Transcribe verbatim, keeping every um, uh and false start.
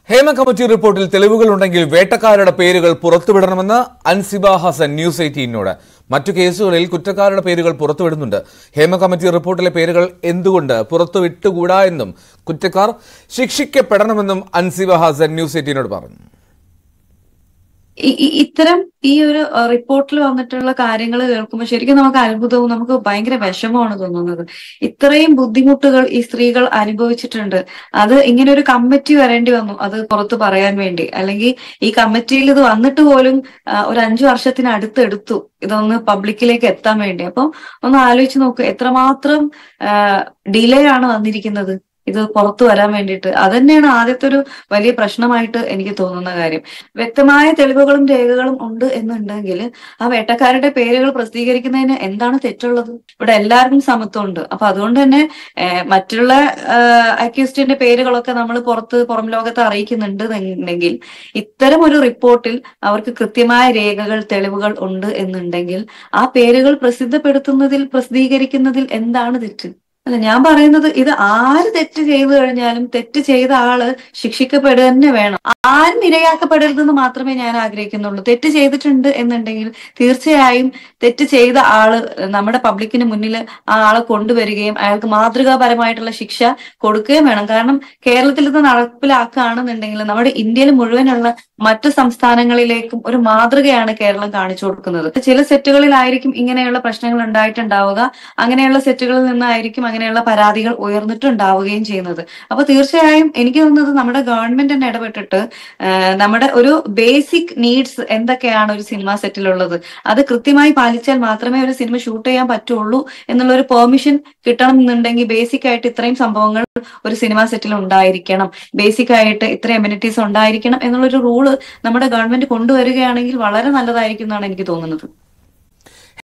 Hema committee റിപ്പോർട്ടിൽ തെളിവുകളുണ്ടെങ്കിൽ വേട്ടക്കാരുടെ പേരുകൾ പുറത്തുവിടണമെന്ന് അൻസിബ ഹസൻ ന്യൂസ് എയ്റ്റീനോട്. മറ്റു കേസുകളിൽ കുറ്റക്കാരുടെ പേരുകൾ പുറത്തുവിടുന്നുണ്ട്. ഹേമ കമ്മിറ്റി റിപ്പോർട്ടിലെ പേരുകൾ എന്തുകൊണ്ട് പുറത്തുവിട്ടുകൂടാ എന്നും കുറ്റക്കാർ ശിക്ഷിക്കപ്പെടണമെന്നും അൻസിബ ഹസൻ ന്യൂസ് എയ്റ്റീനോട് പറഞ്ഞു. ഇത്തരം ഈ ഒരു റിപ്പോർട്ടിൽ വന്നിട്ടുള്ള കാര്യങ്ങൾ കേൾക്കുമ്പോൾ ശരിക്കും നമുക്ക് അത്ഭുതവും നമുക്ക് ഭയങ്കര വിഷമമാണ് തോന്നുന്നത്. ഇത്രയും ബുദ്ധിമുട്ടുകൾ ഈ സ്ത്രീകൾ അനുഭവിച്ചിട്ടുണ്ട്. അത് ഇങ്ങനെ ഒരു കമ്മിറ്റി വരേണ്ടി വന്നു അത് പുറത്തു പറയാൻ വേണ്ടി. അല്ലെങ്കിൽ ഈ കമ്മിറ്റിയിൽ ഇത് വന്നിട്ട് പോലും ഒരു അഞ്ചു വർഷത്തിന് അടുത്തെടുത്തു ഇതൊന്ന് പബ്ലിക്കിലേക്ക് എത്താൻ വേണ്ടി. അപ്പം ഒന്ന് ആലോചിച്ച് നോക്ക്, എത്രമാത്രം ഡിലേ ആണ് വന്നിരിക്കുന്നത് ഇത് പുറത്തു വരാൻ വേണ്ടിയിട്ട്. അത് തന്നെയാണ് ആദ്യത്തെ ഒരു വലിയ പ്രശ്നമായിട്ട് എനിക്ക് തോന്നുന്ന കാര്യം. വ്യക്തമായ തെളിവുകളും രേഖകളും ഉണ്ട് എന്നുണ്ടെങ്കിൽ ആ വേട്ടക്കാരുടെ പേരുകൾ പ്രസിദ്ധീകരിക്കുന്നതിന് എന്താണ് തെറ്റുള്ളത്? ഇവിടെ എല്ലാവർക്കും സമത്വം ഉണ്ട്. അപ്പൊ അതുകൊണ്ട് തന്നെ മറ്റുള്ള അക്യൂസ്ഡിന്റെ പേരുകളൊക്കെ നമ്മൾ പുറത്ത് പുറം ലോകത്തെ അറിയിക്കുന്നുണ്ട് എന്നുണ്ടെങ്കിൽ ഇത്തരം ഒരു റിപ്പോർട്ടിൽ അവർക്ക് കൃത്യമായ രേഖകൾ തെളിവുകൾ ഉണ്ട് എന്നുണ്ടെങ്കിൽ ആ പേരുകൾ പ്രസിദ്ധപ്പെടുത്തുന്നതിൽ പ്രസിദ്ധീകരിക്കുന്നതിൽ എന്താണ് തെറ്റ്? അല്ല, ഞാൻ പറയുന്നത് ഇത് ആര് തെറ്റ് ചെയ്തു കഴിഞ്ഞാലും തെറ്റ് ചെയ്ത ആള് ശിക്ഷിക്കപ്പെടുക തന്നെ വേണം. ആരും ഇരയാക്കപ്പെടരുതെന്ന് മാത്രമേ ഞാൻ ആഗ്രഹിക്കുന്നുള്ളൂ. തെറ്റ് ചെയ്തിട്ടുണ്ട് എന്നുണ്ടെങ്കിൽ തീർച്ചയായും തെറ്റ് ചെയ്ത ആള് നമ്മുടെ പബ്ലിക്കിന് മുന്നിൽ ആ ആളെ കൊണ്ടുവരികയും അയാൾക്ക് മാതൃകാപരമായിട്ടുള്ള ശിക്ഷ കൊടുക്കുകയും വേണം. കാരണം കേരളത്തിൽ ഇത് നടപ്പിലാക്കുകയാണെന്നുണ്ടെങ്കിൽ നമ്മുടെ ഇന്ത്യയിൽ മുഴുവനുള്ള മറ്റു സംസ്ഥാനങ്ങളിലേക്കും ഒരു മാതൃകയാണ് കേരളം കാണിച്ചു കൊടുക്കുന്നത്. ചില സെറ്റുകളിലായിരിക്കും ഇങ്ങനെയുള്ള പ്രശ്നങ്ങൾ ഉണ്ടായിട്ടുണ്ടാവുക, അങ്ങനെയുള്ള സെറ്റുകളിൽ നിന്നായിരിക്കും അങ്ങനെയുള്ള പരാതികൾ ഉയർന്നിട്ടുണ്ടാവുകയും ചെയ്യുന്നത്. അപ്പൊ തീർച്ചയായും എനിക്ക് തോന്നുന്നത് നമ്മുടെ ഗവൺമെന്റ് തന്നെ ഇടപെട്ടിട്ട് നമ്മുടെ ഒരു ബേസിക് നീഡ്സ് എന്തൊക്കെയാണ് ഒരു സിനിമ സെറ്റിലുള്ളത് അത് കൃത്യമായി പാലിച്ചാൽ മാത്രമേ ഒരു സിനിമ ഷൂട്ട് ചെയ്യാൻ പറ്റുള്ളൂ എന്നുള്ള ഒരു പെർമിഷൻ കിട്ടണം എന്നുണ്ടെങ്കിൽ ബേസിക് ആയിട്ട് ഇത്രയും സംഭവങ്ങൾ ഒരു സിനിമ സെറ്റിൽ ഉണ്ടായിരിക്കണം, ബേസിക് ആയിട്ട് ഇത്രയും അമ്യൂണിറ്റീസ് ഉണ്ടായിരിക്കണം എന്നുള്ളൊരു റൂള് നമ്മുടെ ഗവൺമെന്റ് കൊണ്ടുവരികയാണെങ്കിൽ വളരെ നല്ലതായിരിക്കും എന്നാണ് എനിക്ക് തോന്നുന്നത്.